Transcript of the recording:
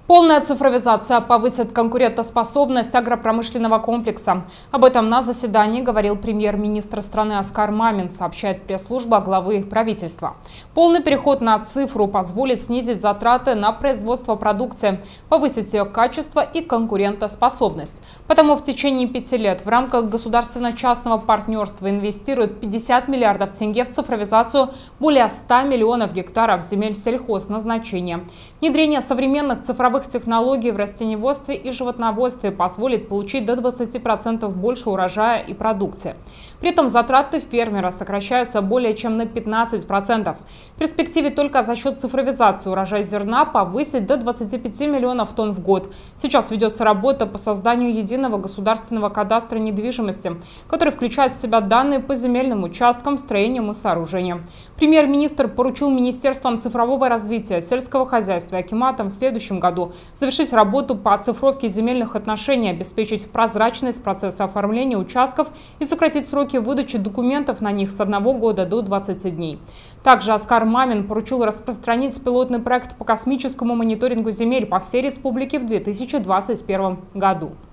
Полная цифровизация повысит конкурентоспособность агропромышленного комплекса. Об этом на заседании говорил премьер-министр страны Оскар Мамин, сообщает пресс-служба главы правительства. Полный переход на цифру позволит снизить затраты на производство продукции, повысить ее качество и конкурентоспособность. Потому в течение 5 лет в рамках государственно-частного партнерства инвестируют 50 миллиардов тенге в цифровизацию более 100 миллионов гектаров земель сельхозназначения. Внедрение современных цифровых технологий в растениеводстве и животноводстве позволит получить до 20% больше урожая и продукции. При этом затраты фермера сокращаются более чем на 15%. В перспективе только за счет цифровизации урожай зерна повысить до 25 миллионов тонн в год. Сейчас ведется работа по созданию единого государственного кадастра недвижимости, который включает в себя данные по земельным участкам, строениям и сооружениям. Премьер-министр поручил Министерствам цифрового развития, сельского хозяйства и акиматам в следующем году завершить работу по оцифровке земельных отношений, обеспечить прозрачность процесса оформления участков и сократить сроки выдачи документов на них с 1 года до 20 дней. Также Оскар Мамин поручил распространить пилотный проект по космическому мониторингу земель по всей республике в 2021 году.